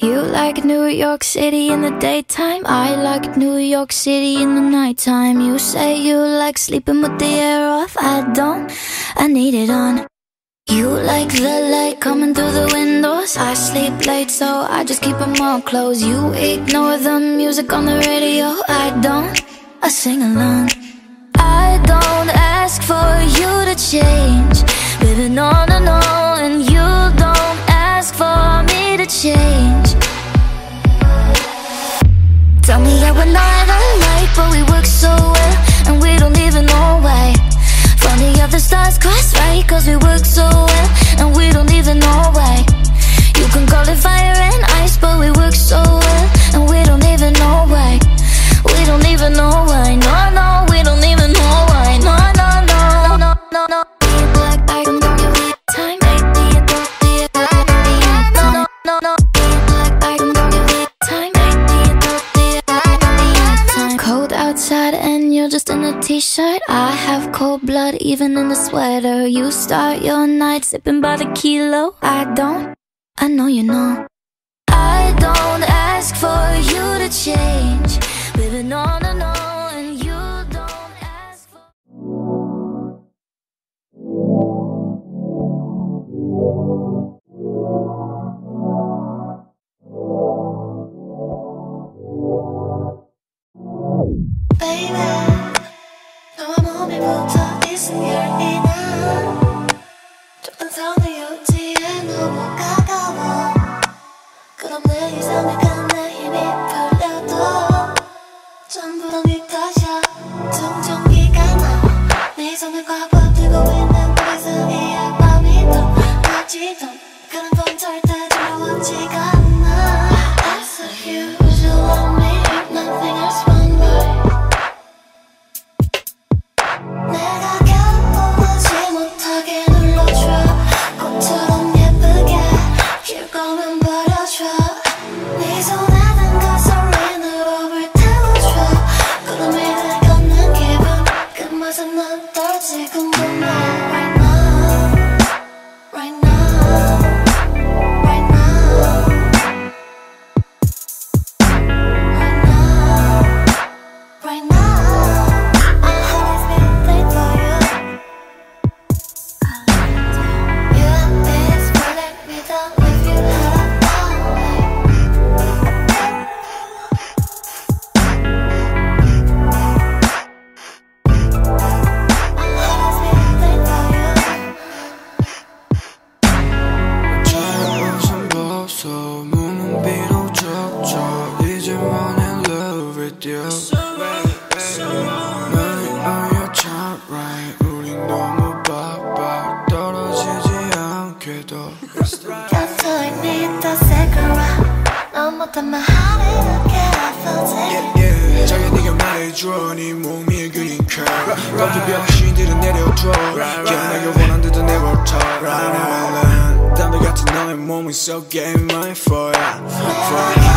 You like New York City in the daytime, I like New York City in the nighttime. You say you like sleeping with the air off, I don't, I need it on. You like the light coming through the windows, I sleep late so I just keep them all closed. You ignore the music on the radio, I don't, I sing along. I don't ask for you to change, baby, no, no, no. And you don't ask for me to change. Tell me that we're not alike, but we work so well, and we don't even know why. Funny how the stars cross right, cause we work so well, and we don't even know why. You can call it fire and ice, but we work so well, and we don't even know why. We don't even know why, no, no, we don't even know why. No, no, no, no, no, no. Black, I can go your time, no, no, no. Black, I can go your time, cold outside and you're just in a t-shirt. I have cold blood even in a sweater. You start your night sipping by the kilo, I don't, I know you know. I don't ask for you to change, baby, no, no, no. And you don't ask for... Baby, 너와 몸이 붙어 있은 열이나 좁은 선의 유지에 너무 가까워. 그럼 내 이상의 내 힘이 풀려도 전부 다 네 탓이야. 정전기가 나와 네 손을 꽉 붙들고 있는 우리 사이에 밤이 더 가지던 그런 건 절대 두려워지가 않아. That's so huge, you love me, nothing else one word. 내가 견디지 못하게 눌러줘. 꽃처럼 예쁘게 길 거면 버려줘. 네 손에 든 가솔린으로 불태워줘. 구름 위를 걷는 기분 그 맛은 어떨지 궁금해. Right now, right now, right now, right now, right now. I always been there for you. You and me is running me down if you had a 참 벗어 무는 비로 젖어 이제 I'm in love with you. Money on your time right 우린 너무 바빠 떨어지지 않게도 곁에 있니 더 새거워. 넌 못하면 how did I get off of it? 자기 네가 말해줘 네 몸 위에 그린 curve 거기 병신들은 내려둬 기억나길 원한데도 never talk 담배 같은 너의 몸은 so get mine for ya.